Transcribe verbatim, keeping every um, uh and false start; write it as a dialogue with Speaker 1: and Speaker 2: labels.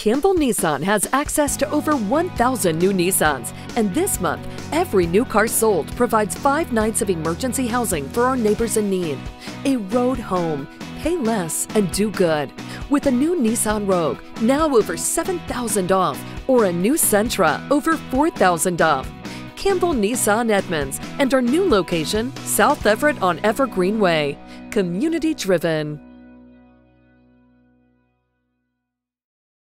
Speaker 1: Campbell Nissan has access to over one thousand new Nissans, and this month, every new car sold provides five nights of emergency housing for our neighbors in need. A road home. Pay less and do good. With a new Nissan Rogue, now over seven thousand dollars off, or a new Sentra, over four thousand dollars off. Campbell Nissan Edmonds and our new location, South Everett on Evergreen Way. Community driven.